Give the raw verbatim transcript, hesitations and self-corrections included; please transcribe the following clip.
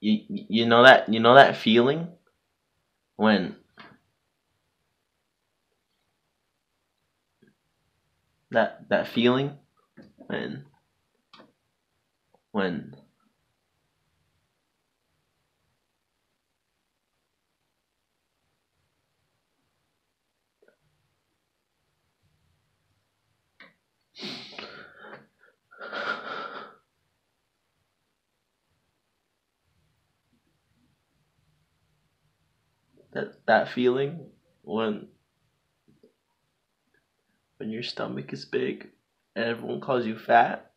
you you know that you know that feeling when that that feeling when when that that feeling when when your stomach is big and everyone calls you fat.